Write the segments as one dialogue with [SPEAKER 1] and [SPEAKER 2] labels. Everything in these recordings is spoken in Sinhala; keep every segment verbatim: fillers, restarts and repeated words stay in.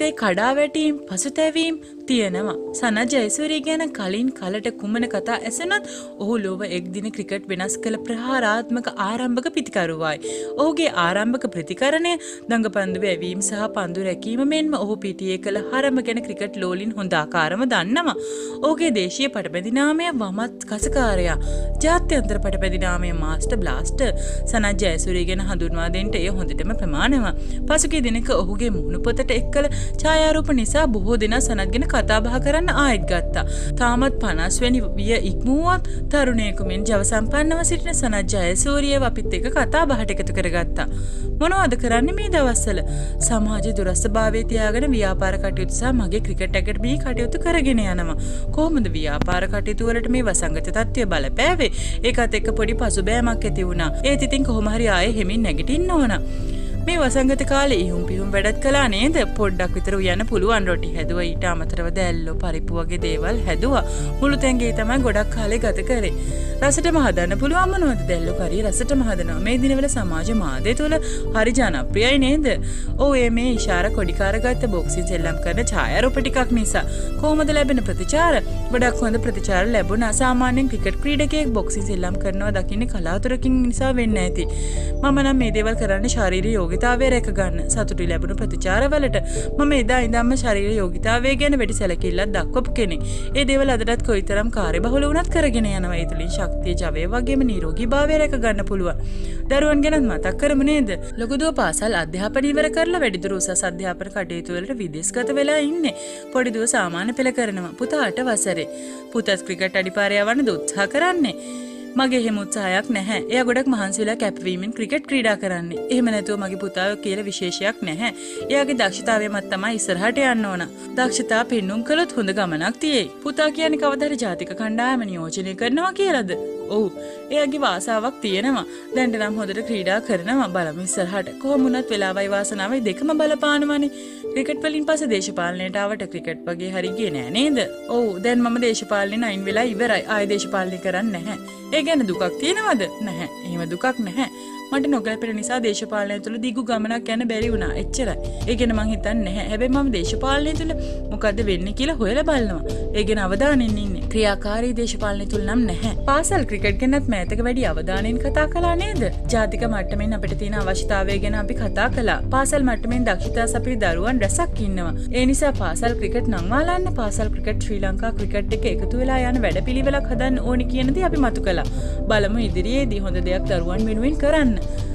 [SPEAKER 1] ඒකයි කඩා වැටීම් පසුතැවීම් තියෙනවා. සනත් ජයසූරිය ගැන කලින් කලට කුමන කතා ඇසුණත් ඔහු ලොව එක් දින ක්‍රිකට් වෙනස් කළ ප්‍රහාරාත්මක ආරම්භක පිතිකරුවායි. ඔහුගේ ආරම්භක ප්‍රතිකරණය දඟපන්දු වැවීම සහ පන්දු රැකීම මෙන්ම ඔහු පිටියේ කළ හරම ගැන ක්‍රිකට් ලෝලින් හොඳ ආකාරම දන්නවා. ඔහුගේ දේශීය පටබැඳි නාමය වමත් කසකාරයා. ජාත්‍යන්තර පටබැඳි නාමය මාස්ටර් බ්ලාස්ටර්. සනත් ජයසූරිය ගැන හඳුන්වා දෙන්න එය හොඳටම ප්‍රමාණවත්. පසුගිය දිනක ඔහුගේ මුහුණු පොතට එක් කළ ඡායාරූප නිසා බොහෝ දෙනා සනත් ගැන කතා බහ කරන්න ආයෙත් ගත්තා. තාමත් පනස් වැනි විය ඉක්මුවත් තරුණයෙකු මෙන් ජව සම්පන්නව සිටින සනත් ජයසූරියව අපිත් එක්ක කතා බහට එකතු කරගත්තා. මොනවද කරන්නේ මේ දවස්වල? සමාජ දුරස්ථභාවයේ තියාගෙන ව්‍යාපාර කටයුතු සහ මගේ ක්‍රිකට් ඇකඩමියේ කටයුතු කරගෙන යනවා. කොහොමද ව්‍යාපාර කටයුතු වලට මේ වසංගත තත්ත්වය බලපෑවේ? ඒකත් එක්ක පොඩි පසුබෑමක් ඇති වුණා. ඒත් ඉතින් කොහොම හරි ආයේ හිමින් නැගිටින්න ඕන. මේ වසංගත කාලේ ඉහුම් පිහුම් වැඩත් කළා නේද? පොඩ්ඩක් විතර උයන්න පුළුවන්. රොටි හැදුවා, ඊට අමතරව දැල්ලෝ පරිප්පු වගේ දේවල් හැදුවා. මුළු තැන්ගේ තමයි ගොඩක් කාලේ ගත කරේ. රසටම හදන්න පුළුවන් මොනවද? දැල්ලෝ කරිය රසටම හදනවා. මේ දිනවල සමාජ මාධ්‍ය තුල හරි ජනප්‍රියයි නේද? ඔව් ඒ මේ ඉෂාරා කොඩිකාර ගත්ත බොක්සින් සෙල්ලම් කරන ඡායාරූප ටිකක් නිසා. කොහොමද ලැබෙන ප්‍රතිචාර? ගොඩක් හොඳ ප්‍රතිචාර ලැබුණා. සාමාන්‍යයෙන් ක්‍රිකට් ක්‍රීඩකයෙක් බොක්සින් සෙල්ලම් කරනවා දකින්නේ කලාතුරකින් නිසා වෙන්නේ නැති. මම නම් මේ දේවල් කරන්නේ ශාරීරික යෝගිතාවය රැක ගන්න. සතුටු ලැබුණු ප්‍රතිචාරවලට මම එදා ඉඳන්ම ශාරීරික යෝගිතාවය ගැන වැඩි සැලකිල්ලක් දක්වපු කෙනෙක්. ඒ දේවල් අදටත් කොයිතරම් කාර්යබහුල වුණත් කරගෙන යනවා. ඒ තුලින් ශක්තිය, ජවය වගේම නිරෝගී භාවය රැක ගන්න පුළුවන්. දරුවන් ගැනත් මතක් කරමු නේද? ලොකු දුව පාසල් අධ්‍යාපනය ඉවර කරලා වැඩිදුර උසස් අධ්‍යාපන කටයුතු වලට විදේශගත වෙලා ඉන්නේ. පොඩි දුව සාමාන්‍ය පෙළ කරනවා. පුතා අට වසරේ. පුතත් ක්‍රිකට් අඩිපාරේ යවන්න උත්සාහ කරන්නේ. මගේ එහෙම උත්සාහයක් නැහැ. එයා ගොඩක් මහන්සි වෙලා කැපවීමෙන් ක්‍රිකට් ක්‍රීඩා කරන්නේ. එහෙම නැතුව මගේ පුතාව කියලා විශේෂයක් නැහැ. එයාගේ දක්ෂතාවය මත තමයි ඉස්සරහට යන්න ඕන. දක්ෂතා පෙන්눔 කළොත් හොඳ ගමනක් තියෙයි. පුතා කියන්නේ කවදා හරි ජාතික කණ්ඩායම නියෝජනය කරනවා කියලාද? ඔව්. එයාගේ වාසාවක් තියෙනවා. දැන් නම් හොඳට ක්‍රීඩා කරනවා. බලමු ඉස්සරහට. කොහොම වුණත් වෙලාවයි වාසනාවයි දෙකම බලපානවනේ. ක්‍රිකට් වලින් පස්සේ දේශපාලනයට ආවට ක්‍රිකට් වගේ හරි ගියේ නෑ නේද? ඔව්. දැන් මම දේශපාලනේ නයින් වෙලා ඉවරයි. ආයෙ දේශපාලනේ කරන්නේ නැහැ. ඒ ගැන දුකක් තියෙනවද? නැහැ. එහෙම දුකක් නැහැ. මට නොගැලපෙන නිසා දේශපාලනය තුළ දිගු ගමනක් යන්න බැරි වුණා. එච්චරයි. ඒ ගැන මං හිතන්නේ නැහැ. හැබැයි මම දේශපාලනය තුළ මොකද්ද වෙන්නේ කියලා හොයලා බලනවා. ඒ ගැන අවධානයෙන් ඉන්නේ. ක්‍රියාකාරී දේශපාලනය තුළ නම් නැහැ. පාසල් ක්‍රිකට් ගැනත් මෑතක වැඩි අවධානයෙන් කතා කළා නේද? ජාතික මට්ටමින් අපිට තියෙන අවශ්‍යතාවය ගැන අපි කතා කළා. පාසල් මට්ටමින් දක්ෂතා සපිරි දරුවන් රැසක් ඉන්නවා. ඒ නිසා පාසල් ක්‍රිකට් නම් වාලන්න පාසල් ක්‍රිකට් ශ්‍රී ලංකා ක්‍රිකට් එක එකතු වෙලා යන වැඩපිළිවෙලක් හදන්න ඕනි කියන දේ අපි මතු කළා. බලමු ඉදිරියේදී හොඳ දෙයක් දරුවන් වෙනුවෙන් කරන්න.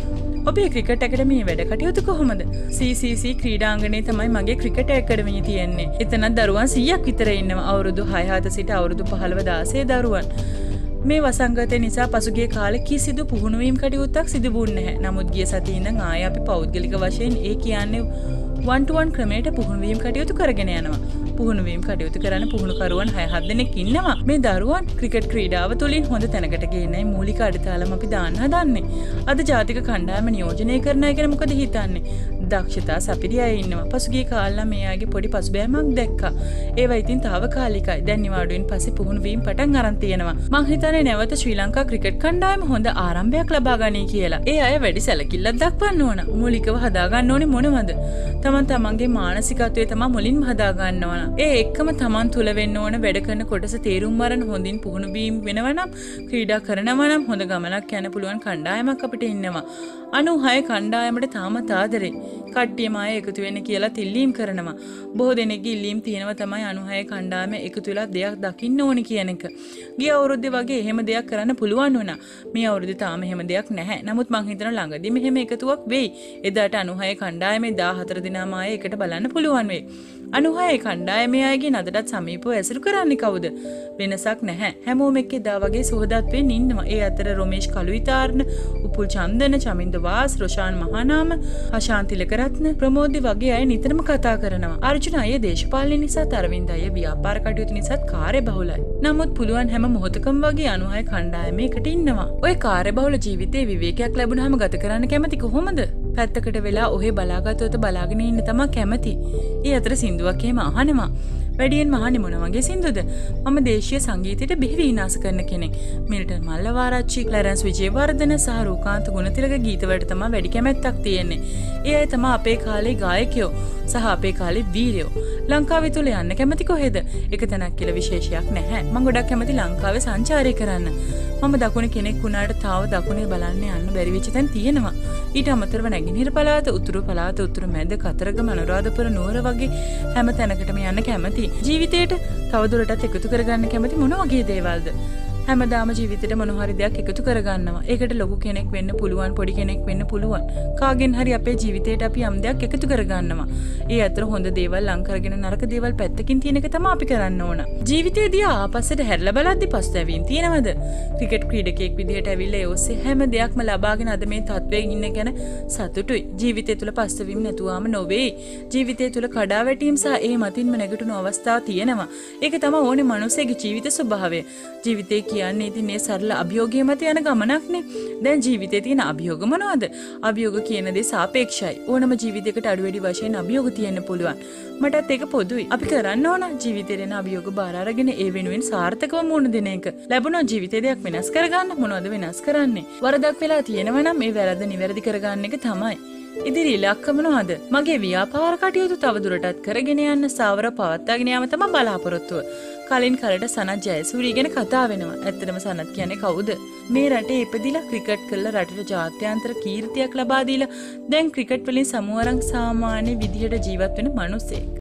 [SPEAKER 1] ඔබේ ක්‍රිකට් ඇකඩමියේ වැඩ කටයුතු කොහොමද? සී සී සී ක්‍රීඩාංගණයේ තමයි මගේ ක්‍රිකට් ඇකඩමිය තියෙන්නේ. එතනත් දරුවන් සීයක් විතර ඉන්නවා. අවුරුදු හය හත සිට අවුරුදු පහළොව දාසය දරුවන්. මේ වසංගතය නිසා පසුගිය කාලේ කිසිදු පුහුණුවීම් කටයුත්තක් සිදු වුණේ නැහැ. නමුත් ගිය සතියේ ඉඳන් ආයෙ අපි පෞද්ගලික වශයෙන් ඒ කියන්නේ වන් ටු වන් ක්‍රමයට පුහුණුවීම් කටයුතු කරගෙන යනවා. පුහුණුවීම් කටයුතු කරන පුහුණුකරුවන් හය හත් දෙනෙක් ඉන්නවා. මේ දරුවන් ක්‍රිකට් ක්‍රීඩාව තුළින් හොඳ තැනකට ගේන්නයි මූලික අඩිතාලම අපි දාන්න හදන්නේ. අද ජාතික කණ්ඩායම නියෝජනය කරන අය ගැන මොකද හිතන්නේ? දක්ෂතා සපිරි අය ඉන්නවා. පසුගිය කාලේ මේ අයගේ පොඩි පසුබෑමක් දැක්කා. ඒවා ඉතින් తాවකාලිකයි. දැන් නිවාඩුවෙන් පස්සේ පුහුණුවීම් පටන් අරන් තියෙනවා. මං හිතන්නේ නැවත ශ්‍රී ලංකා ක්‍රිකට් කණ්ඩායම හොඳ ආරම්භයක් ලබා ගනී කියලා. ඒ අය වැඩි සැලකිල්ලක් දක්වන්න ඕන. මූලිකව හදා ගන්න ඕනේ මොනවද? තමන් තමන්ගේ මානසිකත්වය තමයි මුලින්ම හදා ගන්න ඕන. ඒ එක්කම තමන් තුල වෙන්න ඕන වැඩ කරන කොටස තේරුම් අරන් හොඳින් පුහුණු වීම වෙනවා නම් ක්‍රීඩා කරනවා නම් හොඳ ගමනක් යන්න පුළුවන් කණ්ඩායමක් අපිට ඉන්නවා. අනූහය කණ්ඩායමට තාමත් ආදරේ. කට්ටියම අය එකතු වෙන්න කියලා තිල්ලීම් කරනවා. බොහෝ දෙනෙක්ගේ ඉල්ලීම් තියෙනවා තමයි අනූහය කණ්ඩායම එකතු වෙලා දෙයක් දකින්න ඕනි කියන එක. ගිය අවුරුද්දේ වගේ එහෙම දෙයක් කරන්න පුළුවන් වුණා. මේ අවුරුද්දේ තාම එහෙම දෙයක් නැහැ. නමුත් මං හිතනවා ළඟදී මෙහෙම එකතුවක් වෙයි. එදාට අනූහය කණ්ඩායමේ දාහතර දිනම ආයේ එකට බලන්න පුළුවන් වෙයි. අනූහය කණ්ඩායමේ අයගේ නදටත් සමීපව ඇසුරු කරන්නේ කවුද? වෙනසක් නැහැ. හැමෝම එක්ක එදා වගේ සුහදත්වෙන් ඉන්නවා. ඒ අතර රොමේෂ් කලුයිතාර්න, උපුල් චන්දන, චමින්ද වාස්, රොෂාන් මහානාම, අශාන්ති ලකරත්න, ප්‍රමෝදි වගේ අය නිතරම කතා කරනවා. අර්ජුන අය දේශපාලන නිසා, තරවින්ද අය ව්‍යාපාර කටයුතු නිසාත් කාර්යබහුලයි. නමුත් පුළුවන් හැම මොහොතකම වගේ අනූහය කණ්ඩායමේ එකට ඉන්නවා. ඔය කාර්යබහුල ජීවිතේ විවේකයක් ලැබුණාම ගත කරන්න කැමති කොහොමද? පැත්තකට වෙලා ඔහේ බලාගත්තොත් බලාගෙන ඉන්න තමයි කැමති. ඒ අතර සින්දුවක් එහෙම අහනවා. වැඩියෙන් මහන්නේ මොන වගේ සින්දුද? මම දේශීය සංගීතයට බෙහෙවි විනාශ කරන කෙනෙක්. මිල්ටන් මල්ලවාරච්චි, ක්ලැරන්ස් විජේවර්ධන සහ රූකාන්ත ගුණතිලක ගීතවලට තමයි වැඩි කැමැත්තක් තියෙන්නේ. ඒ අය තමයි අපේ කාලේ ගායකයෝ සහ අපේ කාලේ වීරයෝ. ලංකාවේ තුල යන්න කැමති කොහෙද? එක තැනක් කියලා විශේෂයක් නැහැ. මම ගොඩක් කැමති ලංකාවේ සංචාරය කරන්න. මම දකුණේ කෙනෙක් වුණාට තාම දකුණේ බලන්න යන්න බැරි වෙච්ච තැන් තියෙනවා. ඊට අමතරව නැගෙනහිර පළාත, උතුරු පළාත, උතුරු මැද, කතරගම, අනුරාධපුර නුවර වගේ හැම තැනකටම යන්න කැමති. ජීවිතේට තවදුරටත් එකතු කරගන්න කැමති මොන වගේ දේවල්ද? හැමදාම ජීවිතේට මොන හරි දෙයක් එකතු කරගන්නවා. ඒකට ලොකු කෙනෙක් වෙන්න පුළුවන්, පොඩි කෙනෙක් වෙන්න පුළුවන්. කාගෙන් හරි අපේ ජීවිතේට අපි යම් දෙයක් එකතු කරගන්නවා. ඒ අතර හොඳ දේවල් ලං කරගෙන නරක දේවල් පැත්තකින් තියෙන එක තමයි අපි කරන්න ඕන. ජීවිතේදී ආපස්සට හැරිලා බලද්දි පස්තැවීම් තියෙනවද? ක්‍රිකට් ක්‍රීඩකයෙක් විදිහට ඇවිල්ලා ඒ ඔස්සේ හැම දෙයක්ම ලබාගෙන අද මේ තත්වයේ ඉන්න ගැන සතුටුයි. ජීවිතය තුළ පස්තැවීම් නැතුවම නොවේ. ජීවිතය තුළ කඩාවැටීම් සහ ඒ මතින්ම නැගිටින අවස්ථා තියෙනවා. ඒක තමයි ඕනේ මිනිස්සෙගේ ජීවිත ස්වභාවය. ජීවිතේ කියන්නේ ඉතින් මේ සරල අභියෝගය මත යන ගමනක්නේ. දැන් ජීවිතේ තියෙන අභියෝග මොනවද? අභියෝග කියන දේ සාපේක්ෂයි. ඕනම ජීවිතයකට අඩු වැඩි වශයෙන් අභියෝග තියෙන්න පුළුවන්. මටත් ඒක පොදුයි. අපි කරන්න ඕන ජීවිතේ දෙන අභියෝග බාර අරගෙන ඒ වෙනුවෙන් සාර්ථකව මුහුණ දෙන එක. ලැබුණා ජීවිතේ දෙයක් වෙනස් කරගන්න මොනවද වෙනස් කරන්නේ? වරදක් වෙලා තියෙනවා නම් මේ වැරද්ද නිවැරදි කරගන්න එක තමයි. ඉදිරි ඉලක්ක මොනවද? මගේ ව්‍යාපාර කටයුතු තවදුරටත් කරගෙන යන්න සාවර පවත්වාගෙන යාම තමයි බලාපොරොත්තුව. කලින් කලට සනත් ජයසූරිය ගැන කතා වෙනවා. ඇත්තටම සනත් කියන්නේ කවුද? මේ රටේ ඉපදිලා ක්‍රිකට් කරලා රටට ජාත්‍යන්තර කීර්තියක් ලබා දීලා දැන් ක්‍රිකට් වලින් සමුවරන් සාමාන්‍ය විදියට ජීවත් වෙන මිනිස්සෙක්.